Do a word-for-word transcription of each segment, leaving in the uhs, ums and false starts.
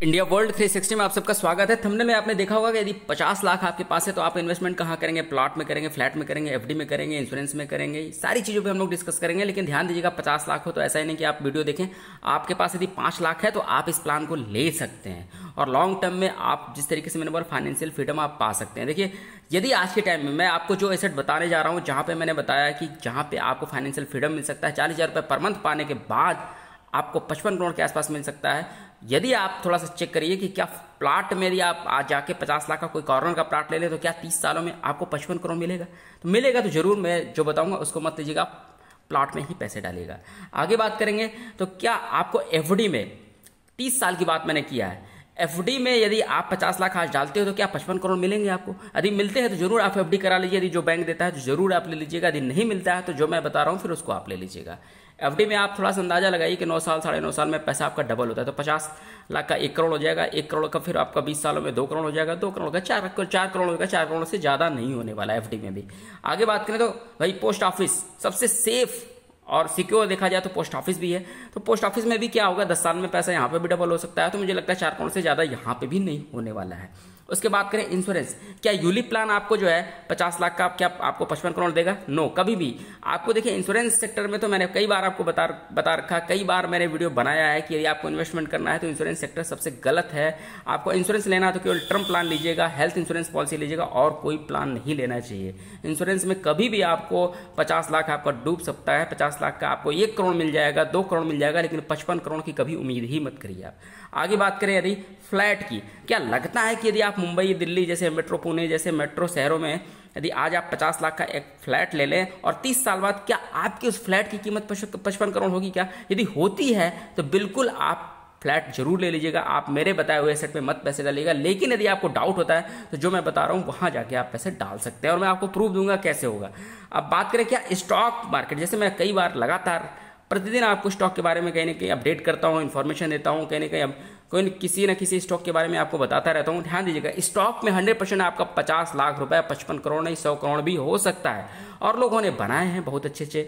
India world three sixty में आप सबका स्वागत है। थंबनेल में आपने देखा होगा कि यदि पचास लाख आपके पास है तो आप इन्वेस्टमेंट कहाँ करेंगे, प्लॉट में करेंगे, फ्लैट में करेंगे, एफडी में करेंगे, इंश्योरेंस में करेंगे, सारी चीज़ों पे हम लोग डिस्कस करेंगे। लेकिन ध्यान दीजिएगा, पचास लाख हो तो ऐसा ही नहीं कि आप वीडियो देखें। आपके पास यदि पाँच लाख है तो आप इस प्लान को ले सकते हैं और लॉन्ग टर्म में आप जिस तरीके से मैंने बोला फाइनेंशियल फ्रीडम आप पा सकते हैं। देखिए, यदि आज के टाइम में मैं आपको जो एसेट बताने जा रहा हूँ, जहाँ पे मैंने बताया कि जहाँ पे आपको फाइनेंशियल फ्रीडम मिल सकता है, चालीस हज़ार रुपये पर मंथ पाने के बाद आपको पचपन करोड़ के आसपास मिल सकता है। यदि आप थोड़ा सा चेक करिए कि क्या प्लाट में यदि आप आज जाके पचास लाख का कोई कॉर्नर का प्लाट ले ले तो क्या तीस सालों में आपको पचपन करोड़ मिलेगा? तो मिलेगा तो जरूर, मैं जो बताऊंगा उसको मत लीजिएगा, प्लाट में ही पैसे डालिएगा। आगे बात करेंगे तो क्या आपको एफडी में तीस साल की बात मैंने किया है, एफडी में यदि आप पचास लाख आज डालते हो तो क्या पचपन करोड़ मिलेंगे आपको? यदि मिलते हैं तो जरूर आप एफडी करा लीजिए। यदि जो बैंक देता है तो जरूर आप ले लीजिएगा। यदि नहीं मिलता है तो जो मैं बता रहा हूँ फिर उसको आप ले लीजिएगा। एफडी में आप थोड़ा सा अंदाजा लगाइए कि नौ साल साढ़े नौ साल में पैसा आपका डबल होता है, तो पचास लाख का एक करोड़ हो जाएगा, एक करोड़ का फिर आपका बीस सालों में दो करोड़ हो जाएगा, दो करोड़ का चार चार करोड़ होगा, चार करोड़ से ज़्यादा नहीं होने वाला एफडी में भी। आगे बात करें तो भाई पोस्ट ऑफिस सबसे सेफ और सिक्योर देखा जाए तो पोस्ट ऑफिस भी है। तो पोस्ट ऑफिस में भी क्या होगा, दस साल में पैसा यहाँ पे भी डबल हो सकता है। तो मुझे लगता है चार करोड़ से ज़्यादा यहाँ पे भी नहीं होने वाला है। उसके बाद करें इंश्योरेंस, क्या यूलिप प्लान आपको जो है पचास लाख का क्या आपको पचपन करोड़ देगा? नो, कभी भी। आपको देखिए, इंश्योरेंस सेक्टर में तो मैंने कई बार आपको बता बता रखा, कई बार मैंने वीडियो बनाया है कि यदि आपको इन्वेस्टमेंट करना है तो इंश्योरेंस सेक्टर सबसे गलत है। आपको इंश्योरेंस लेना है तो केवल टर्म प्लान लीजिएगा, हेल्थ इंश्योरेंस पॉलिसी लीजिएगा, और कोई प्लान नहीं लेना चाहिए। इंश्योरेंस में कभी भी आपको पचास लाख आपका डूब सकता है, पचास लाख का आपको एक करोड़ मिल जाएगा, दो करोड़ मिल जाएगा, लेकिन पचपन करोड़ की कभी उम्मीद ही मत करिए आप। आगे बात करें यदि फ्लैट की, क्या लगता है कि यदि आप मुंबई, दिल्ली जैसे मेट्रो, पुणे जैसे मेट्रो शहरों में यदि आज आप पचास लाख का एक फ्लैट ले लें और तीस साल बाद क्या आपकी उस फ्लैट की कीमत पचपन करोड़ होगी? क्या यदि होती है तो बिल्कुल आप फ्लैट जरूर ले लीजिएगा। आप मेरे बताए हुए एसेट में मत पैसे डालिएगा। लेकिन यदि आपको डाउट होता है तो जो मैं बता रहा हूँ वहां जाके आप पैसे डाल सकते हैं और मैं आपको प्रूफ दूंगा कैसे होगा। अब बात करें क्या स्टॉक मार्केट, जैसे मैं कई बार लगातार प्रतिदिन आपको स्टॉक के बारे में कहीं ना कहीं अपडेट करता हूँ, इन्फॉर्मेशन देता हूँ, कहीं ना कहीं अब कोई किसी न किसी स्टॉक के बारे में आपको बताता रहता हूँ। ध्यान दीजिएगा, स्टॉक में हंड्रेड परसेंट आपका पचास लाख रुपए, पचपन करोड़ नहीं सौ करोड़ भी हो सकता है। और लोगों ने बनाए हैं बहुत अच्छे अच्छे।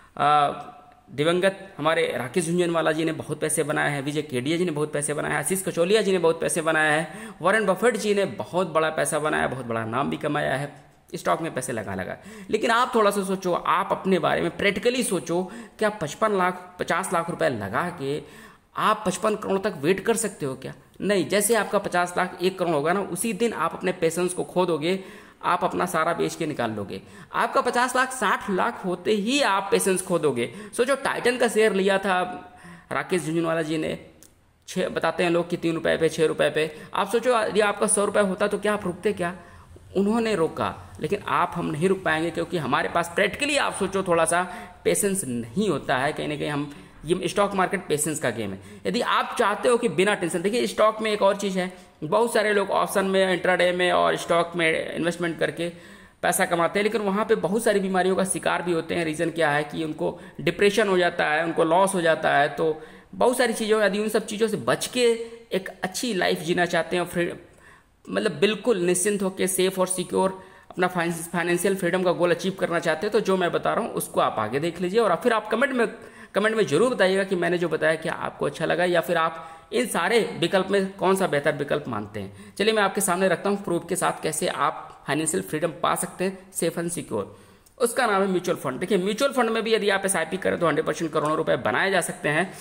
दिवंगत हमारे राकेश झुंझुनवाला जी ने बहुत पैसे बनाए हैं, विजय केडिया जी ने बहुत पैसे बनाए हैं, आशीष कचौलिया जी ने बहुत पैसे बनाए हैं, वॉरेन बफेट जी ने बहुत बड़ा पैसा बनाया, बहुत बड़ा नाम भी कमाया है स्टॉक में पैसे लगा लगा। लेकिन आप थोड़ा सा सोचो, आप अपने बारे में प्रैक्टिकली सोचो, क्या पचपन लाख पचास लाख रुपए लगा के आप पचपन करोड़ तक वेट कर सकते हो क्या? नहीं। जैसे आपका पचास लाख एक करोड़ होगा ना, उसी दिन आप अपने पेशेंस को खो दोगे, आप अपना सारा बेच के निकाल लोगे। आपका पचास लाख साठ लाख होते ही आप पेशेंस खो दोगे। सोचो, टाइटन का शेयर लिया था राकेश झुंझुनवाला जी ने, छः बताते हैं लोग कि तीन रुपए पे, छः रुपए पे। आप सोचो, यदि आपका सौ रुपये होता तो क्या आप रुकते? क्या उन्होंने रोका, लेकिन आप हम नहीं रुक पाएंगे क्योंकि हमारे पास प्रैक्टिकली आप सोचो थोड़ा सा पेशेंस नहीं होता है। कहीं ना कहीं हम, ये स्टॉक मार्केट पेशेंस का गेम है। यदि आप चाहते हो कि बिना टेंशन, देखिए स्टॉक में एक और चीज़ है, बहुत सारे लोग ऑप्शन में, इंट्राडे में और स्टॉक में इन्वेस्टमेंट करके पैसा कमाते हैं, लेकिन वहाँ पे बहुत सारी बीमारियों का शिकार भी होते हैं। रीज़न क्या है कि उनको डिप्रेशन हो जाता है, उनको लॉस हो जाता है। तो बहुत सारी चीज़ों, यदि उन सब चीज़ों से बच के एक अच्छी लाइफ जीना चाहते हैं, फिर मतलब बिल्कुल निश्चिंत होकर सेफ और सिक्योर अपना फाइनेंशियल फ्रीडम का गोल अचीव करना चाहते हैं, तो जो मैं बता रहा हूँ उसको आप आगे देख लीजिए और फिर आप कमेंट में कमेंट में जरूर बताइएगा कि मैंने जो बताया क्या आपको अच्छा लगा, या फिर आप इन सारे विकल्प में कौन सा बेहतर विकल्प मानते हैं। चलिए मैं आपके सामने रखता हूँ प्रूफ के साथ कैसे आप फाइनेंशियल फ्रीडम पा सकते हैं सेफ एंड सिक्योर। उसका नाम है म्यूचुअल फंड। देखिए, म्यूचुअल फंड में भी यदि आप एस आई पी करें तो हंड्रेड परसेंट करोड़ों रुपए बनाए जा सकते हैं।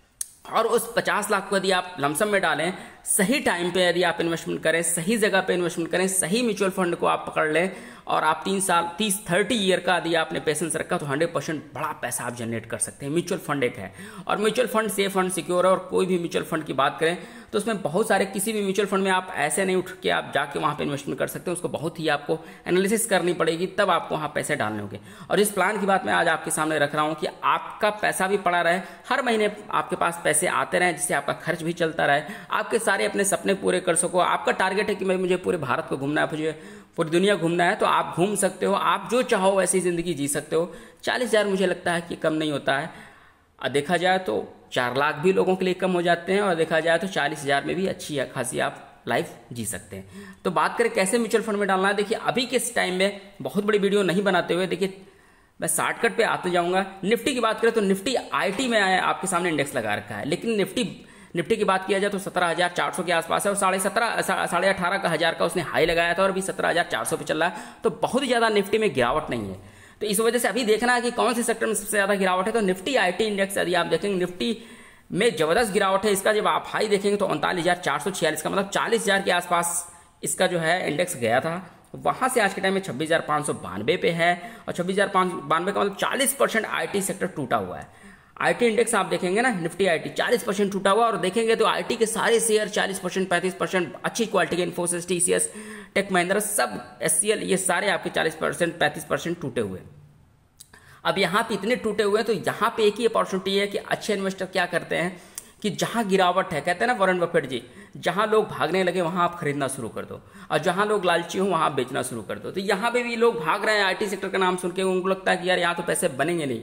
और उस पचास लाख को यदि आप लमसम में डालें, सही टाइम पे यदि आप इन्वेस्टमेंट करें, सही जगह पे इन्वेस्टमेंट करें, सही म्यूचुअल फंड को आप पकड़ लें और आप तीन साल तीस थर्टी ईयर का यदि आपने पेशेंस रखा तो हंड्रेड परसेंट बड़ा पैसा आप जनरेट कर सकते हैं। म्यूचुअल फंड एक है और mutual fund safe and secure है। और कोई भी म्यूचुअल फंड की बात करें तो उसमें बहुत सारे, किसी भी म्यूचुअल फंड में आप ऐसे नहीं उठ के आप जाके वहाँ पे इन्वेस्टमेंट कर सकते हैं। उसको बहुत ही आपको एनालिसिस करनी पड़ेगी, तब आपको वहाँ पैसे डालने होंगे। और इस प्लान की बात मैं आज आपके सामने रख रहा हूँ कि आपका पैसा भी पड़ा रहे, हर महीने आपके पास पैसे आते रहे, जिससे आपका खर्च भी चलता रहे, आपके सारे अपने सपने पूरे कर सको। आपका टारगेट है कि मैं मुझे पूरे भारत को घूमना है, मुझे पूरी दुनिया घूमना है, तो आप घूम सकते हो। आप जो चाहो वैसी जिंदगी जी सकते हो। चालीस हजार मुझे लगता है कि कम नहीं होता है। और देखा जाए तो चार लाख भी लोगों के लिए कम हो जाते हैं, और देखा जाए तो चालीस हजार में भी अच्छी खासी आप लाइफ जी सकते हैं। तो बात करें कैसे म्यूचुअल फंड में डालना है, देखिए अभी के टाइम में बहुत बड़ी वीडियो नहीं बनाते हुए, देखिए मैं शॉर्टकट पे आते जाऊंगा। निफ्टी की बात करें तो निफ्टी आईटी में आया, आपके सामने इंडेक्स लगा रखा है, लेकिन निफ्टी निफ्टी की बात किया जाए तो सत्रह हजार चार सौ के आसपास है और साढ़े सत्रह साढ़े अठारह का हजार का उसने हाई लगाया था और अभी सत्रह हजार चार सौ पे चल रहा है। तो बहुत ही ज्यादा निफ्टी में गिरावट नहीं है। तो इस वजह से अभी देखना है कि कौन से सेक्टर में सबसे ज्यादा गिरावट है। तो निफ्टी आईटी इंडेक्स यदि आप देखेंगे निफ्टी में जबरदस्त गिरावट है। इसका जब आप हाई देखेंगे तो उनतालीस हजार चार सौ छियालीस का मतलब चालीस हजार के आसपास इसका जो है इंडेक्स गया था। वहां से आज के टाइम में छब्बीस हजार पांच सौ बानवे पे है और छब्बीस हजार पांच सौ बानवे का मतलब चालीस परसेंट आईटी सेक्टर टूटा हुआ है। आईटी इंडेक्स आप देखेंगे ना, निफ्टी आईटी चालीस परसेंट टूटा हुआ और देखेंगे तो आईटी के सारे शेयर चालीस परसेंट पैंतीस परसेंट अच्छी क्वालिटी के इन्फोसिस, टीसीएस, टेक महिंद्रा, सब एचसीएल, ये सारे आपके चालीस परसेंट पैंतीस परसेंट टूटे हुए। अब यहाँ पे इतने टूटे हुए हैं तो यहाँ पे एक ही अपॉर्चुनिटी है कि अच्छे इन्वेस्टर क्या करते हैं कि जहां गिरावट है, कहते हैं ना वॉरेन बफेट जी, जहां लोग भागने लगे वहां आप खरीदना शुरू कर दो और जहां लोग लालची हो वहां आप बेचना शुरू कर दो। तो यहाँ पे भी लोग भाग रहे हैं आईटी सेक्टर का नाम सुन के, उनको लगता है कि यार यहाँ तो पैसे बनेंगे नहीं।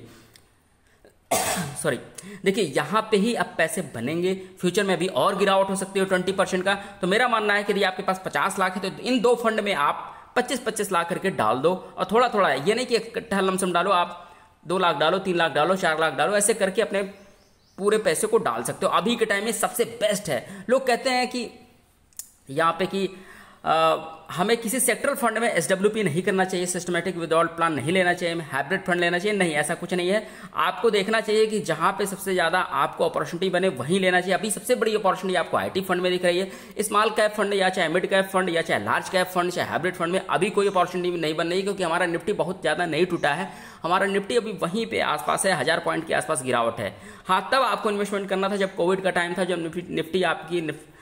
सॉरी, देखिए यहाँ पे ही अब पैसे बनेंगे, फ्यूचर में भी और गिरावट हो सकती है ट्वेंटी परसेंट का। तो मेरा मानना है कि यदि आपके पास पचास लाख है तो इन दो फंड में आप पच्चीस पच्चीस लाख करके डाल दो और थोड़ा थोड़ा, ये नहीं कि इकट्ठा लमसम डालो, आप दो लाख डालो, तीन लाख डालो, चार लाख डालो, ऐसे करके अपने पूरे पैसे को डाल सकते हो। अभी के टाइम में सबसे बेस्ट है। लोग कहते हैं कि यहाँ पे कि आ, हमें किसी सेक्टरल फंड में एसडब्ल्यूपी नहीं करना चाहिए, सिस्टमेटिक विड्रॉल प्लान नहीं लेना चाहिए, हाइब्रिड फंड लेना चाहिए, नहीं, ऐसा कुछ नहीं है। आपको देखना चाहिए कि जहां पे सबसे ज्यादा आपको अपॉर्चुनिटी बने वहीं लेना चाहिए। अभी सबसे बड़ी अपॉर्चुनिटी आपको आईटी फंड में दिख रही है। स्मॉल कैप फंड या चाहे मिड कैप फंड या चाहे लार्ज कैप फंड चाहे हाइब्रिड फंड में अभी कोई अपॉर्चुनिटी नहीं बन रही, क्योंकि हमारा निफ्टी बहुत ज्यादा नहीं टूटा है। हमारा निफ्टी अभी वहीं पे आसपास है, हजार पॉइंट के आसपास गिरावट है। हाँ, तब आपको इन्वेस्टमेंट करना था जब कोविड का टाइम था, जब निफ्टी आपकी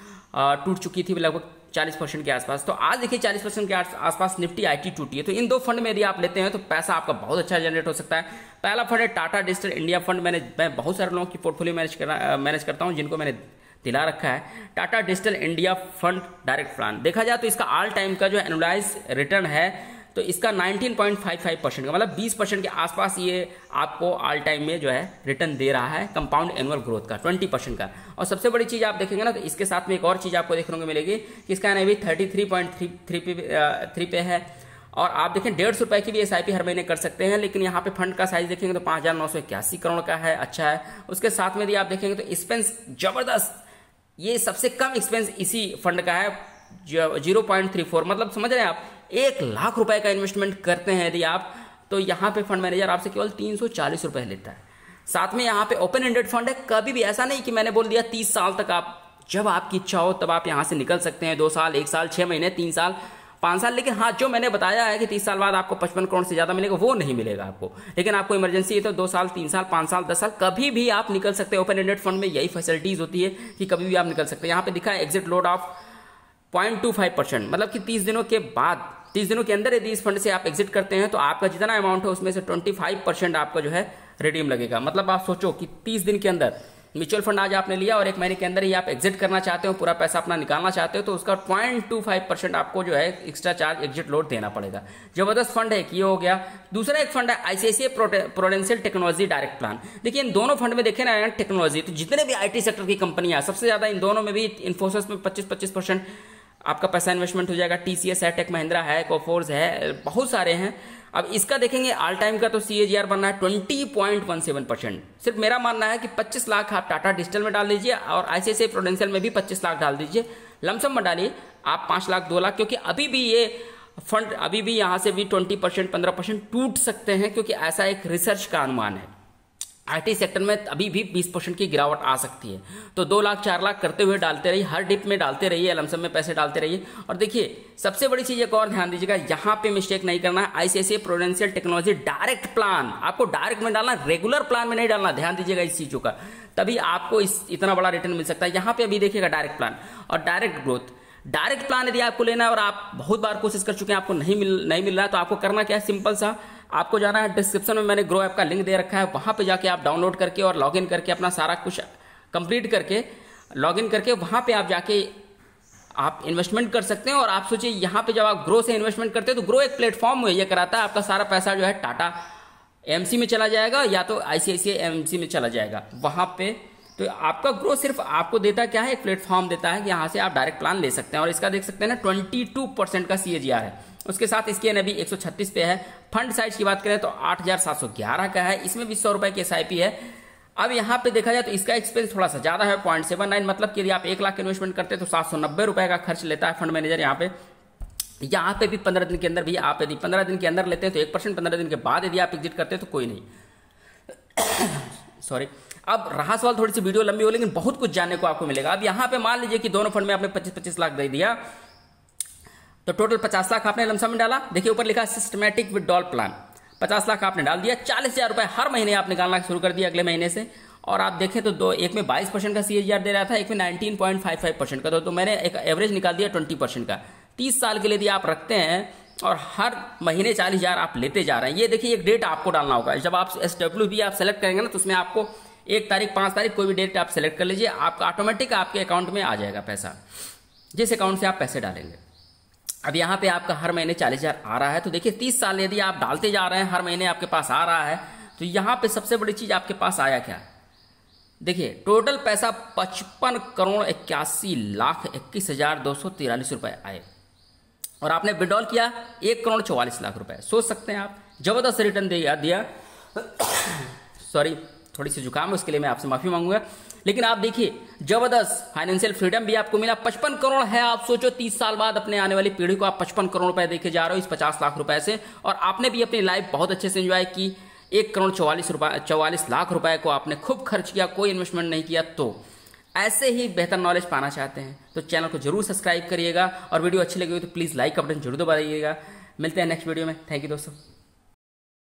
टूट चुकी थी लगभग चालीस परसेंट के आसपास। तो आज देखिए चालीस परसेंट के आसपास निफ्टी आईटी टूटी है। तो इन दो फंड में यदि आप लेते हैं तो पैसा आपका बहुत अच्छा जनरेट हो सकता है। पहला फंड है टाटा डिजिटल इंडिया फंड। मैंने मैं बहुत सारे लोगों की पोर्टफोलियो मैनेज करना मैनेज करता हूं, जिनको मैंने दिला रखा है Tata digital India fund direct plan. देखा जाए तो इसका ऑल टाइम का जो एनुअलाइज रिटर्न है तो इसका nineteen point five five percent का मतलब बीस परसेंट के आसपास ये आपको ऑल टाइम में जो है रिटर्न दे रहा है, कंपाउंड एनुअल ग्रोथ का ट्वेंटी परसेंट का। और सबसे बड़ी चीज आप देखेंगे ना तो इसके साथ में एक और चीज आपको देखने को मिलेगी कि इसका भी thirty three point three three पे है। और आप देखें डेढ़ सौ रुपए की भी एस आई पी हर महीने कर सकते हैं। लेकिन यहाँ पे फंड का साइज देखेंगे तो पांच हजार नौ सौ इक्यासी करोड़ का है, अच्छा है। उसके साथ में यदि आप देखेंगे तो एक्सपेंस जबरदस्त, ये सबसे कम एक्सपेंस इसी फंड का है जीरो पॉइंट थ्री फोर, मतलब समझ रहे हैं आप एक लाख रुपए का इन्वेस्टमेंट करते हैं यदि आप तो यहाँ पे फंड मैनेजर आपसे केवल तीन सौ चालीस रुपए लेता है। साथ में यहाँ पे ओपन एंडेड फंड है। कभी भी ऐसा नहीं कि मैंने बोल दिया तीस साल तक आप जब आपकी इच्छा हो तब आप यहाँ से निकल सकते हैं, दो साल, एक साल, छह महीने, तीन साल, पांच साल। लेकिन हाँ, जो मैंने बताया है कि तीस साल बाद आपको पचपन करोड़ से ज्यादा मिलेगा वो नहीं मिलेगा आपको। लेकिन आपको इमरजेंसी है तो दो साल, तीन साल, पांच साल, दस साल कभी भी आप निकल सकते हैं। ओपन एंडेड फंड में यही फैसिलिटीज होती है कि कभी भी आप निकल सकते हैं। यहाँ पे दिखा है exit load of point two five percent, मतलब कि तीस दिनों के बाद, तीस दिनों के अंदर यदि इस फंड से आप एग्जिट करते हैं तो आपका जितना अमाउंट है उसमें से पच्चीस परसेंट आपका जो है रिडीम लगेगा। मतलब आप सोचो कि तीस दिन के अंदर म्यूचुअल फंड आज आपने लिया और एक महीने के अंदर ही आप एग्जिट करना चाहते हो, पूरा पैसा अपना निकालना चाहते हो, तो उसका पॉइंट टू फाइव परसेंट आपको जो है एक्स्ट्रा चार्ज एग्जिट लोड देना पड़ेगा। जबरदस्त फंड है कि ये हो गया। दूसरा एक फंड है ICICI Prudential technology direct plan. देखिए इन दोनों फंड में देखे ना टेक्नोलॉजी, तो जितने भी आईटी सेक्टर की कंपनियां सबसे ज्यादा इन दोनों में भी इन्फोसिस में पच्चीस पच्चीस परसेंट आपका पैसा इन्वेस्टमेंट हो जाएगा। टीसीएस है, टेक महिंद्रा है, कोफोर्स है, बहुत सारे हैं। अब इसका देखेंगे ऑल टाइम का तो सीएजीआर बनना है twenty point one seven percent. सिर्फ मेरा मानना है कि पच्चीस लाख आप टाटा डिजिटल में डाल दीजिए और आईसीआईसीआई प्रूडेंशियल में भी पच्चीस लाख डाल दीजिए। लमसम में डालिए आप पांच लाख दो लाख, क्योंकि अभी भी ये फंड अभी भी यहां से भी ट्वेंटी परसेंट पंद्रह परसेंट टूट सकते हैं, क्योंकि ऐसा एक रिसर्च का अनुमान है। आईटी सेक्टर में अभी भी बीस परसेंट की गिरावट आ सकती है। तो दो लाख चार लाख करते हुए डालते रहिए, हर डिप में डालते रहिए, लमसम में पैसे डालते रहिए। और देखिए सबसे बड़ी चीज एक और ध्यान दीजिएगा, यहाँ पे मिस्टेक नहीं करना है। ICICI Prudential technology direct plan आपको डायरेक्ट में डालना, रेगुलर प्लान में नहीं डालना। ध्यान दीजिएगा इस चीजों का, तभी आपको इस इतना बड़ा रिटर्न मिल सकता है। यहाँ पे अभी देखिएगा डायरेक्ट प्लान और डायरेक्ट ग्रोथ। डायरेक्ट प्लान यदि आपको लेना है और आप बहुत बार कोशिश कर चुके हैं, आपको नहीं मिल नहीं मिल रहा है, तो आपको करना क्या है, सिंपल सा, आपको जाना है डिस्क्रिप्शन में मैंने ग्रो ऐप का लिंक दे रखा है, वहां पे जाके आप डाउनलोड करके और लॉगिन करके अपना सारा कुछ कंप्लीट करके लॉगिन करके वहां पे आप जाके आप इन्वेस्टमेंट कर सकते हैं। और आप सोचिए यहाँ पे जब आप ग्रो से इन्वेस्टमेंट करते हैं तो ग्रो एक प्लेटफॉर्म मुहैया कराता है। आपका सारा पैसा जो है टाटा एमसी में चला जाएगा या तो आईसीआईसीआई एमसी में चला जाएगा वहां पे। तो आपका ग्रो सिर्फ आपको देता क्या है, एक प्लेटफॉर्म देता है कि यहाँ से आप डायरेक्ट प्लान ले सकते हैं। और इसका देख सकते हैं ना ट्वेंटी टू परसेंट का सीएजीआर है। उसके साथ इसकी अभी एक सौ छत्तीस पे है। फंड साइज की बात करें तो आठ हजार सात सौ ग्यारह का है। इसमें भी सौ रुपए की एसआईपी है। अब यहाँ पे देखा जाए तो इसका एक्सपेंस थोड़ा सा ज्यादा है, पॉइंट सेवन नाइन, मतलब कि यदि आप एक लाख इन्वेस्टमेंट करते हैं तो सात सौ नब्बे रुपए का खर्च लेता है फंड मैनेजर यहाँ पे। यहाँ पे भी पंद्रह दिन के अंदर भी आप यदि पंद्रह दिन के अंदर लेते हैं तो एक परसेंट, पंद्रह दिन के बाद यदि आप एग्जिट करते हैं तो कोई नहीं। सॉरी। अब रहा सवाल, थोड़ी सी वीडियो लंबी हो लेकिन बहुत कुछ जानने को आपको मिलेगा। अब यहाँ पे मान लीजिए कि दोनों फंड में आपने पच्चीस पच्चीस लाख दे दिया, तो टोटल पचास लाख आपने लमसम में डाला। देखिए ऊपर लिखा सिस्टमैटिक विड्रॉल प्लान, पचास लाख आपने डाल दिया, चालीस हजार रुपए हर महीने आप निकालना शुरू कर दिया अगले महीने से। और आप देखें तो दो, एक में बाईस परसेंट का सीएजीआर दे रहा था, एक में nineteen point five five percent का, तो, तो मैंने एक एवरेज निकाल दिया ट्वेंटी परसेंट का। तीस साल के लिए यदि आप रखते हैं और हर महीने चालीस हजार आप लेते जा रहे हैं, ये देखिए एक डेट आपको डालना होगा। जब आप एस डब्ल्यू बी आप सेलेक्ट करेंगे ना तो उसमें आपको एक तारीख, पांच तारीख, कोई भी डेट आप सेलेक्ट कर लीजिए, आपका ऑटोमेटिक आपके अकाउंट में आ जाएगा पैसा, जिस अकाउंट से आप पैसे डालेंगे। अब यहाँ पे आपका हर महीने चालीस हजार आ रहा है, तो देखिए तीस साल यदि आप डालते जा रहे हैं, हर महीने आपके पास आ रहा है, तो यहाँ पे सबसे बड़ी चीज आपके पास आया क्या, देखिए टोटल पैसा पचपन करोड़ इक्यासी लाख इक्कीस हजार दो सौ तिरालीस रुपए आए और आपने विड्रॉल किया एक करोड़ चौवालीस लाख रुपए। सोच सकते हैं आप, जबरदस्त रिटर्न दिया दिया सॉरी, थोड़ी सी जुकाम है, उसके लिए मैं आपसे माफी मांगूंगा। लेकिन आप देखिए जबरदस्त फाइनेंशियल फ्रीडम भी आपको मिला। पचपन करोड़ है, आप सोचो तीस साल बाद अपने आने वाली पीढ़ी को आप पचपन करोड़ रुपए देके जा रहे हो इस पचास लाख रुपए से, और आपने भी अपनी लाइफ बहुत अच्छे से एंजॉय की। एक करोड़ चौवालीस रुपए चौवालीस लाख रुपए को आपने खूब खर्च किया, कोई इन्वेस्टमेंट नहीं किया। तो ऐसे ही बेहतर नॉलेज पाना चाहते हैं तो चैनल को जरूर सब्सक्राइब करिएगा, और वीडियो अच्छी लगी हो तो प्लीज लाइक का बटन जरूर दबाइएगा। मिलते हैं नेक्स्ट वीडियो में। थैंक यू दोस्तों।